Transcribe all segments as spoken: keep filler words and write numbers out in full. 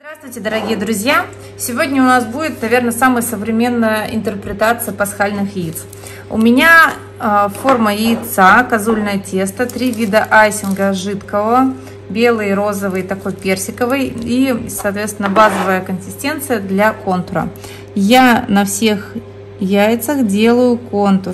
Здравствуйте, дорогие друзья! Сегодня у нас будет, наверное, самая современная интерпретация пасхальных яиц. У меня э, форма яйца, козульное тесто, три вида айсинга жидкого, белый, розовый, такой персиковый и, соответственно, базовая консистенция для контура. Я на всех яйцах делаю контур.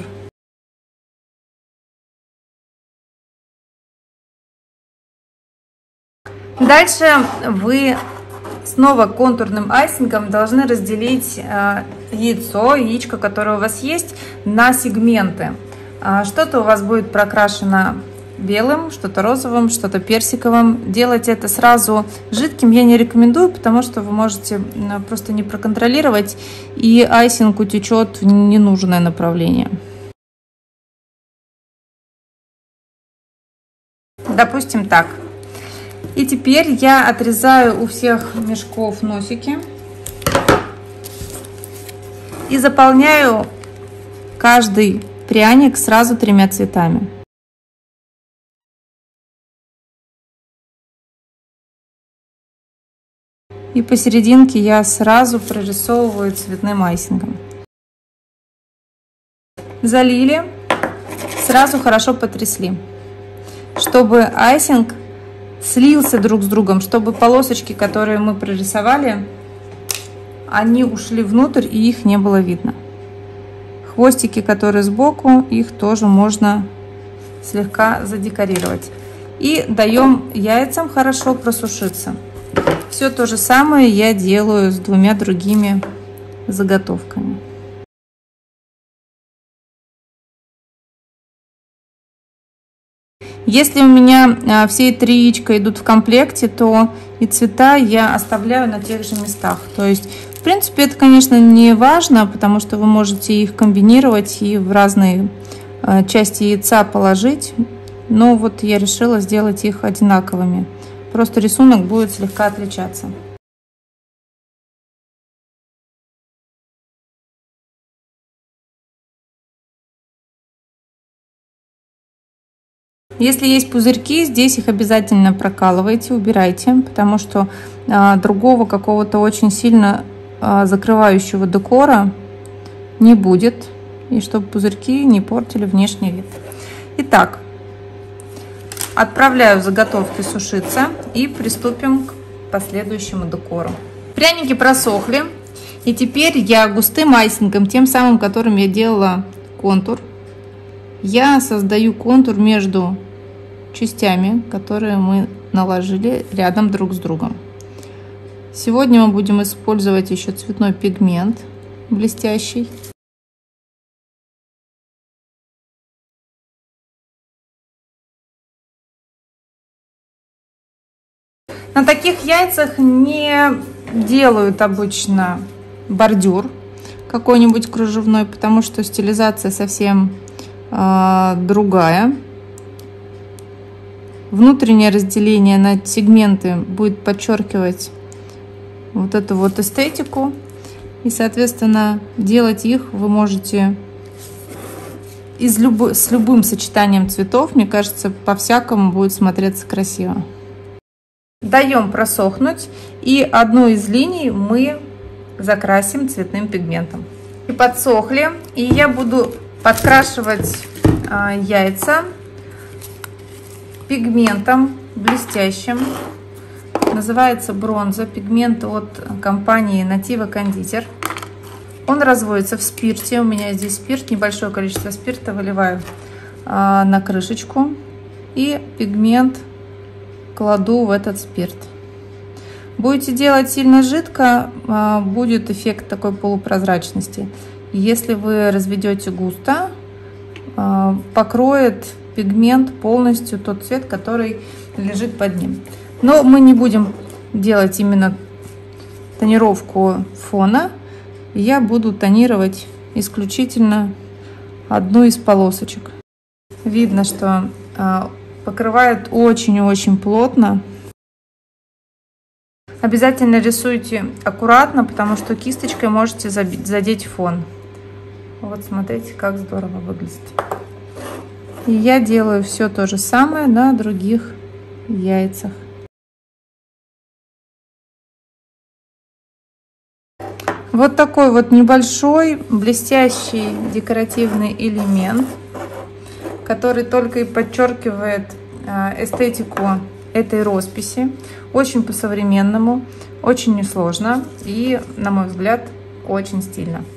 Дальше вы снова контурным айсингом должны разделить э, яйцо, яичко, которое у вас есть, на сегменты. Э, что-то у вас будет прокрашено белым, что-то розовым, что-то персиковым. Делать это сразу жидким я не рекомендую, потому что вы можете просто не проконтролировать, и айсинг утечет в ненужное направление. Допустим, так. И теперь я отрезаю у всех мешков носики и заполняю каждый пряник сразу тремя цветами. И посерединке я сразу прорисовываю цветным айсингом. Залили, сразу хорошо потрясли, чтобы айсинг слился друг с другом, чтобы полосочки, которые мы прорисовали, они ушли внутрь и их не было видно. Хвостики, которые сбоку, их тоже можно слегка задекорировать. И даем яйцам хорошо просушиться. Все то же самое я делаю с двумя другими заготовками. Если у меня все три яичка идут в комплекте, то и цвета я оставляю на тех же местах. То есть, в принципе, это, конечно, не важно, потому что вы можете их комбинировать и в разные части яйца положить. Но вот я решила сделать их одинаковыми. Просто рисунок будет слегка отличаться. Если есть пузырьки, здесь их обязательно прокалывайте, убирайте, потому что а, другого какого-то очень сильно а, закрывающего декора не будет, и чтобы пузырьки не портили внешний вид. Итак, отправляю заготовки сушиться и приступим к последующему декору. Пряники просохли, и теперь я густым айсингом, тем самым, которым я делала контур, я создаю контур между частями, которые мы наложили рядом друг с другом. Сегодня мы будем использовать еще цветной пигмент блестящий. На таких яйцах не делают обычно бордюр какой-нибудь кружевной, потому что стилизация совсем э, другая. Внутреннее разделение на сегменты будет подчеркивать вот эту вот эстетику. И, соответственно, делать их вы можете из люб... с любым сочетанием цветов. Мне кажется, по-всякому будет смотреться красиво. Даем просохнуть. И одну из линий мы закрасим цветным пигментом. И подсохли. И я буду подкрашивать а, яйца пигментом блестящим. Называется бронза. Пигмент от компании Nativa Кондитер. Он разводится в спирте. У меня здесь спирт, небольшое количество спирта выливаю а, на крышечку. И пигмент кладу в этот спирт. Будете делать сильно жидко, а, будет эффект такой полупрозрачности. Если вы разведете густо, а, покроет пигмент полностью тот цвет, который лежит под ним. Но мы не будем делать именно тонировку фона. Я буду тонировать исключительно одну из полосочек. Видно, что а, покрывает очень-очень плотно. Обязательно рисуйте аккуратно, потому что кисточкой можете задеть фон. Вот смотрите, как здорово выглядит. И я делаю все то же самое на других яйцах. Вот такой вот небольшой блестящий декоративный элемент, который только и подчеркивает эстетику этой росписи. Очень по-современному, очень несложно и, на мой взгляд, очень стильно.